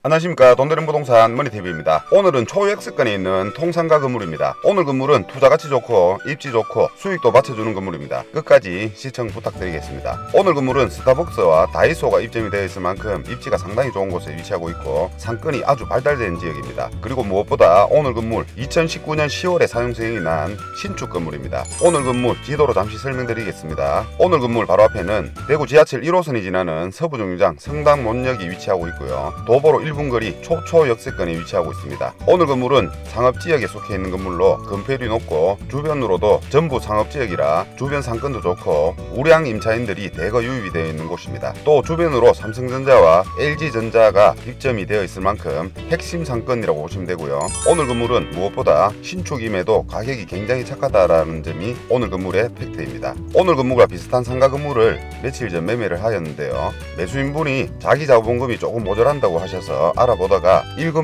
안녕하십니까. 돈되는 부동산 머니TV입니다. 오늘은 초역세권에 있는 통상가 건물입니다. 오늘 건물은 투자가치 좋고 입지 좋고 수익도 받쳐주는 건물입니다. 끝까지 시청 부탁드리겠습니다. 오늘 건물은 스타벅스와 다이소가 입점이 되어 있을 만큼 입지가 상당히 좋은 곳에 위치하고 있고 상권이 아주 발달된 지역입니다. 그리고 무엇보다 오늘 건물 2019년 10월에 사용승인이 난 신축 건물입니다. 오늘 건물 지도로 잠시 설명드리겠습니다. 오늘 건물 바로 앞에는 대구 지하철 1호선이 지나는 서부정류장 성당몬역이 위치하고 있고요. 도보로 1분 거리 초역세권에 위치하고 있습니다. 오늘 건물은 상업지역에 속해 있는 건물로 건폐율이 높고 주변으로도 전부 상업지역이라 주변 상권도 좋고 우량 임차인들이 대거 유입이 되어 있는 곳입니다. 또 주변으로 삼성전자와 LG전자가 입점이 되어 있을 만큼 핵심 상권이라고 보시면 되고요. 오늘 건물은 무엇보다 신축임에도 가격이 굉장히 착하다라는 점이 오늘 건물의 팩트입니다. 오늘 건물과 비슷한 상가 건물을 며칠 전 매매를 하였는데요. 매수인분이 자기 자본금이 조금 모자란다고 하셔서 알아보다가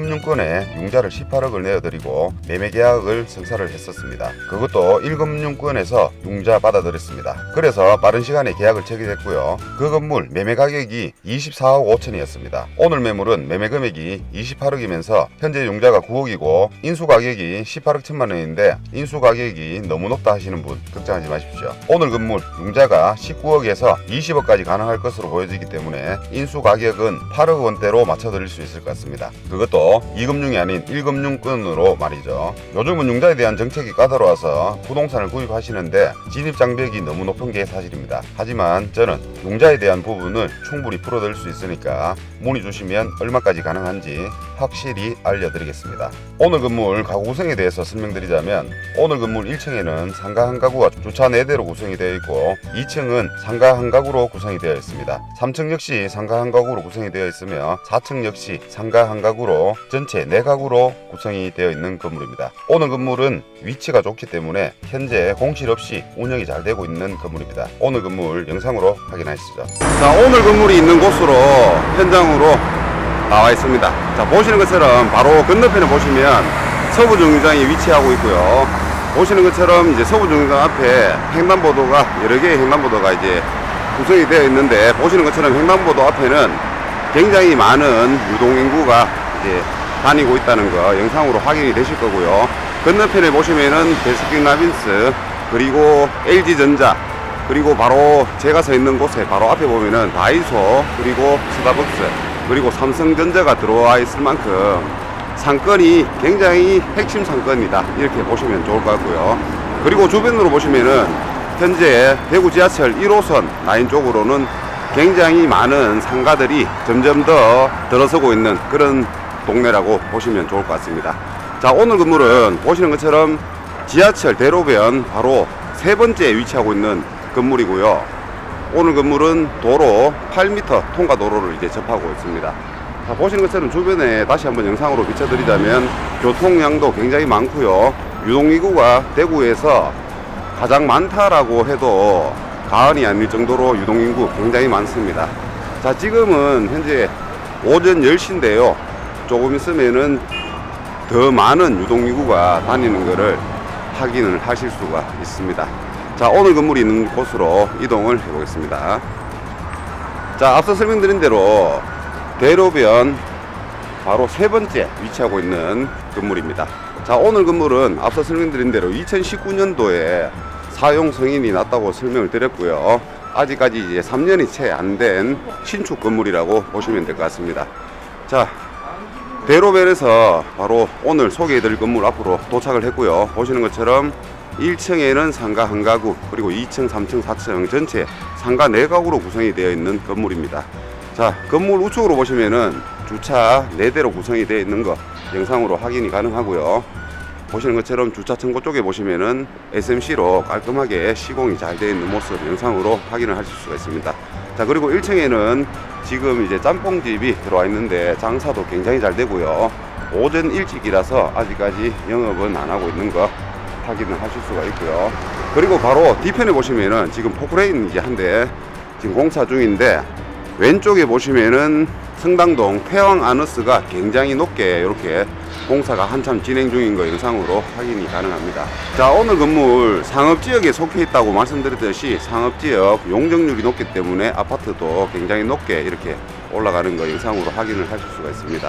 1금융권에 융자를 18억을 내어드리고 매매계약을 성사를 했었습니다. 그것도 1금융권에서 융자 받아들였습니다. 그래서 빠른 시간에 계약을 체결했고요. 그 건물 매매가격이 24억 5천이었습니다. 오늘 매물은 매매금액이 28억이면서 현재 융자가 9억이고 인수가격이 18억 1천만원인데 인수가격이 너무 높다 하시는 분 걱정하지 마십시오. 오늘 건물 융자가 19억에서 20억까지 가능할 것으로 보여지기 때문에 인수가격은 8억 원대로 맞춰드릴 수 있을 것 같습니다. 그것도 2금융이 아닌 1금융권으로 말이죠. 요즘은 융자에 대한 정책이 까다로워서 부동산을 구입하시는데 진입장벽이 너무 높은 게 사실입니다. 하지만 저는 융자에 대한 부분을 충분히 풀어드릴 수 있으니까 문의 주시면 얼마까지 가능한지 확실히 알려드리겠습니다. 오늘 건물 가구 구성에 대해서 설명드리자면 오늘 건물 1층에는 상가 한 가구가 주차 4대로 구성이 되어 있고 2층은 상가 한 가구로 구성이 되어 있습니다. 3층 역시 상가 한 가구로 구성이 되어 있으며 4층 역시 상가 한 가구로 전체 4가구로 구성이 되어 있는 건물입니다. 오늘 건물은 위치가 좋기 때문에 현재 공실 없이 운영이 잘 되고 있는 건물입니다. 오늘 건물 영상으로 확인하시죠. 자, 오늘 건물이 있는 곳으로 현장으로 나와 있습니다. 자, 보시는 것처럼 바로 건너편에 보시면 서부정류장이 위치하고 있고요. 보시는 것처럼 이제 서부정류장 앞에 횡단보도가 여러 개의 횡단보도가 이제 구성이 되어 있는데 보시는 것처럼 횡단보도 앞에는 굉장히 많은 유동인구가 이제 다니고 있다는 거 영상으로 확인이 되실 거고요. 건너편에 보시면은 베스킨라빈스 그리고 LG전자 그리고 바로 제가 서 있는 곳에 바로 앞에 보면은 다이소 그리고 스타벅스 그리고 삼성전자가 들어와 있을 만큼 상권이 굉장히 핵심 상권이다 이렇게 보시면 좋을 것 같고요. 그리고 주변으로 보시면은 현재 대구 지하철 1호선 라인 쪽으로는 굉장히 많은 상가들이 점점 더 들어서고 있는 그런 동네라고 보시면 좋을 것 같습니다. 자, 오늘 건물은 보시는 것처럼 지하철 대로변 바로 세 번째 위치하고 있는 건물이고요. 오늘 건물은 도로 8m 통과 도로를 이제 접하고 있습니다. 자, 보시는 것처럼 주변에 다시 한번 영상으로 비춰드리자면 교통량도 굉장히 많고요. 유동인구가 대구에서 가장 많다라고 해도 과언이 아닐 정도로 유동인구 굉장히 많습니다. 자, 지금은 현재 오전 10시인데요. 조금 있으면은 더 많은 유동인구가 다니는 것을 확인을 하실 수가 있습니다. 자, 오늘 건물이 있는 곳으로 이동을 해 보겠습니다. 자, 앞서 설명드린 대로 대로변 바로 세 번째 위치하고 있는 건물입니다. 자, 오늘 건물은 앞서 설명드린 대로 2019년도에 사용 승인이 났다고 설명을 드렸고요. 아직까지 이제 3년이 채 안 된 신축 건물이라고 보시면 될 것 같습니다. 자, 대로변에서 바로 오늘 소개해드릴 건물 앞으로 도착을 했고요. 보시는 것처럼 1층에는 상가 한 가구 그리고 2층 3층 4층 전체 상가 4가구로 구성이 되어 있는 건물입니다. 자, 건물 우측으로 보시면은 주차 4대로 구성이 되어 있는 거 영상으로 확인이 가능하고요. 보시는 것처럼 주차 창고 쪽에 보시면은 SMC로 깔끔하게 시공이 잘 되어 있는 모습 영상으로 확인을 하실 수가 있습니다. 자, 그리고 1층에는 지금 이제 짬뽕집이 들어와 있는데 장사도 굉장히 잘 되고요. 오전 일찍이라서 아직까지 영업은 안 하고 있는 거 확인을 하실 수가 있고요. 그리고 바로 뒤편에 보시면은 지금 포크레인 이제 한 대 지금 공사 중인데 왼쪽에 보시면은 성당동 태왕아너스가 굉장히 높게 이렇게 공사가 한참 진행 중인 거 영상으로 확인이 가능합니다. 자, 오늘 건물 상업지역에 속해 있다고 말씀드렸듯이 상업지역 용적률이 높기 때문에 아파트도 굉장히 높게 이렇게 올라가는 거 영상으로 확인을 하실 수가 있습니다.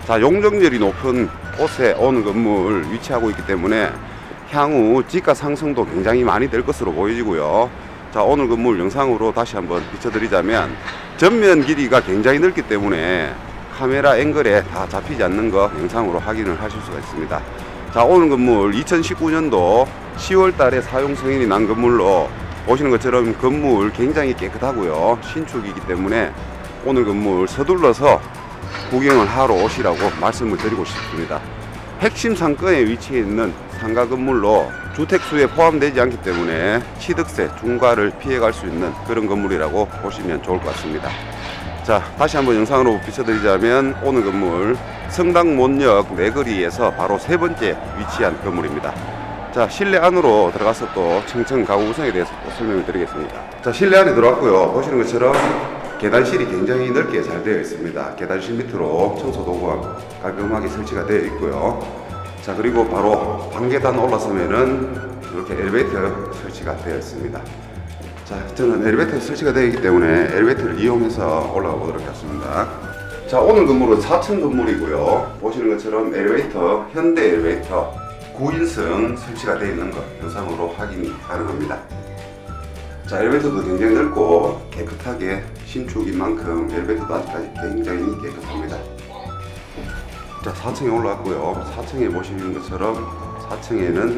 자, 용적률이 높은 곳에 오늘 건물 위치하고 있기 때문에 향후 지가 상승도 굉장히 많이 될 것으로 보여지고요. 자, 오늘 건물 영상으로 다시 한번 비춰드리자면 전면 길이가 굉장히 넓기 때문에 카메라 앵글에 다 잡히지 않는 거 영상으로 확인을 하실 수가 있습니다. 자, 오늘 건물 2019년도 10월 달에 사용 승인이 난 건물로 보시는 것처럼 건물 굉장히 깨끗하고요. 신축이기 때문에 오늘 건물 서둘러서 구경을 하러 오시라고 말씀을 드리고 싶습니다. 핵심 상권에 위치해 있는 상가 건물로 주택수에 포함되지 않기 때문에 취득세 중과를 피해갈 수 있는 그런 건물이라고 보시면 좋을 것 같습니다. 자, 다시 한번 영상으로 비춰드리자면 오늘 건물 성당몬역 내거리에서 바로 세 번째 위치한 건물입니다. 자, 실내 안으로 들어가서 또 층층 가구 구성에 대해서 또 설명을 드리겠습니다. 자, 실내 안에 들어왔고요. 보시는 것처럼 계단실이 굉장히 넓게 잘 되어 있습니다. 계단실 밑으로 청소도구가 깔끔하게 설치가 되어 있고요. 자, 그리고 바로 방계단 올라서면은 이렇게 엘리베이터 설치가 되어 있습니다. 자, 저는 엘리베이터 설치가 되어 있기 때문에 엘리베이터를 이용해서 올라가 보도록 하겠습니다. 자, 오늘 건물은 4층 건물이고요. 보시는 것처럼 엘리베이터, 현대 엘리베이터 9인승 설치가 되어 있는 것 영상으로 확인이 가능합니다. 자, 엘리베이터도 굉장히 넓고 깨끗하게 신축인 만큼 엘리베이터도 아직까지 굉장히 깨끗합니다. 자, 4층에 올라왔고요. 4층에 보시는 것처럼 4층에는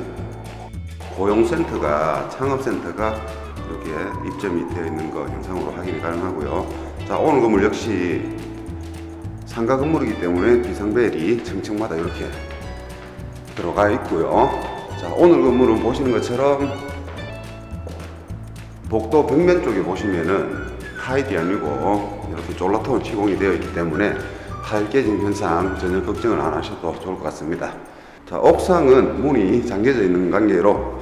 고용센터가, 창업센터가 이렇게 입점이 되어 있는 거 영상으로 확인이 가능하고요. 자, 오늘 건물 역시 상가 건물이기 때문에 비상벨이 층층마다 이렇게 들어가 있고요. 자, 오늘 건물은 보시는 것처럼 복도 벽면 쪽에 보시면은 타일이 아니고 이렇게 졸라톤 시공이 되어 있기 때문에 타일 깨짐 현상 전혀 걱정을 안 하셔도 좋을 것 같습니다. 자, 옥상은 문이 잠겨져 있는 관계로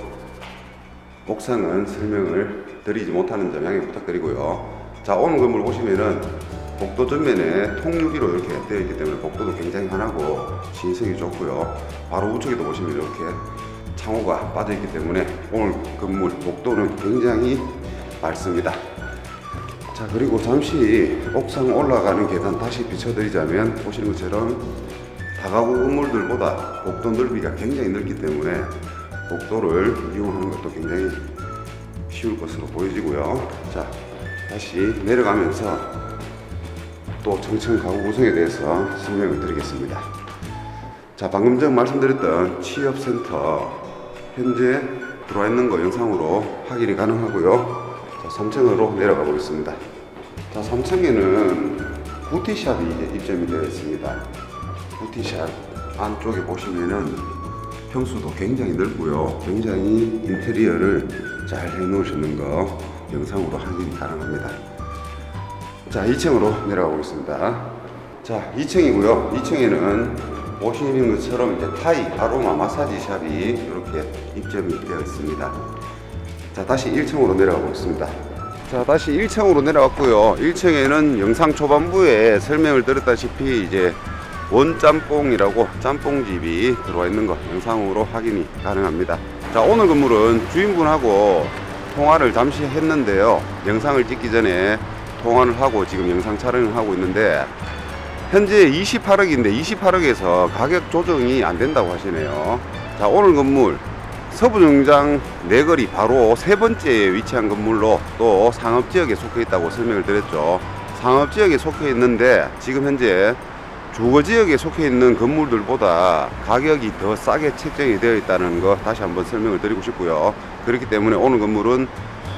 옥상은 설명을 드리지 못하는 점 양해 부탁드리고요. 자, 오늘 건물 보시면은 복도 전면에 통유리로 이렇게 되어 있기 때문에 복도도 굉장히 환하고 시인성이 좋고요. 바로 우측에도 보시면 이렇게 창호가 빠져 있기 때문에 오늘 건물 복도는 굉장히 맑습니다. 자, 그리고 잠시 옥상 올라가는 계단 다시 비춰드리자면 보시는 것처럼 다가구 건물들보다 복도 넓이가 굉장히 넓기 때문에 복도를 이용하는 것도 굉장히 쉬울 것으로 보여지고요. 자, 다시 내려가면서 또 층층 가구 구성에 대해서 설명을 드리겠습니다. 자, 방금 전 말씀드렸던 취업센터 현재 들어와 있는 거 영상으로 확인이 가능하고요. 자, 3층으로 내려가 보겠습니다. 자, 3층에는 뷰티샵이 이제 입점이 되어 있습니다. 뷰티샵 안쪽에 보시면은 평수도 굉장히 넓고요. 굉장히 인테리어를 잘 해놓으시는 거 영상으로 확인이 가능합니다. 자, 2층으로 내려가 보겠습니다. 자, 2층이고요. 2층에는 보시는 것처럼 이제 타이 아로마 마사지 샵이 이렇게 입점이 되어 있습니다. 자, 다시 1층으로 내려가 보겠습니다. 자, 다시 1층으로 내려왔고요. 1층에는 영상 초반부에 설명을 드렸다시피 이제 원짬뽕이라고 짬뽕집이 들어와 있는 거 영상으로 확인이 가능합니다. 자, 오늘 건물은 주인분하고 통화를 잠시 했는데요. 영상을 찍기 전에 통화를 하고 지금 영상 촬영을 하고 있는데 현재 28억인데 28억에서 가격 조정이 안 된다고 하시네요. 자, 오늘 건물 서부정장 내거리 바로 세 번째에 위치한 건물로 또 상업지역에 속해 있다고 설명을 드렸죠. 상업지역에 속해 있는데 지금 현재 주거지역에 속해 있는 건물들보다 가격이 더 싸게 책정이 되어 있다는 거 다시 한번 설명을 드리고 싶고요. 그렇기 때문에 오늘 건물은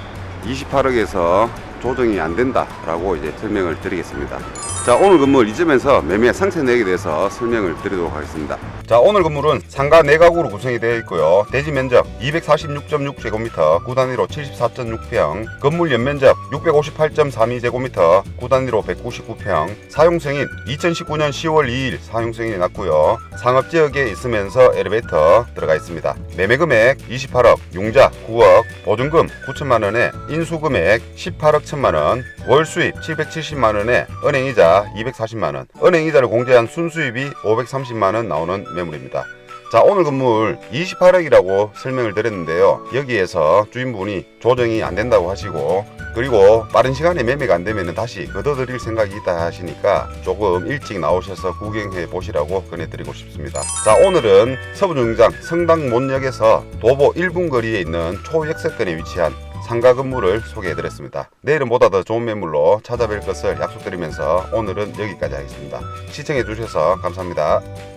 28억에서 조정이 안 된다라고 이제 설명을 드리겠습니다. 자, 오늘 건물 이 점에서 매매 상세 내역에 대해서 설명을 드리도록 하겠습니다. 자, 오늘 건물은 상가 4가구로 구성이 되어 있고요. 대지 면적 246.6제곱미터, 구단위로 74.6평, 건물 연면적 658.32제곱미터, 구단위로 199평, 사용승인 2019년 10월 2일 사용승인이 났고요. 상업지역에 있으면서 엘리베이터 들어가 있습니다. 매매금액 28억, 융자 9억, 보증금 9천만원에 인수금액 18억 1천만원, 월수입 770만원에 은행이자 240만원, 은행이자를 공제한 순수입이 530만원 나오는 매물입니다. 자, 오늘 건물 28억이라고 설명을 드렸는데요. 여기에서 주인분이 조정이 안 된다고 하시고, 그리고 빠른 시간에 매매가 안 되면 다시 걷어들일 생각이 있다 하시니까 조금 일찍 나오셔서 구경해 보시라고 권해드리고 싶습니다. 자, 오늘은 서부중장 성당몬역에서 도보 1분 거리에 있는 초역세권에 위치한 상가 건물을 소개해드렸습니다. 내일은 보다 더 좋은 매물로 찾아뵐 것을 약속드리면서 오늘은 여기까지 하겠습니다. 시청해주셔서 감사합니다.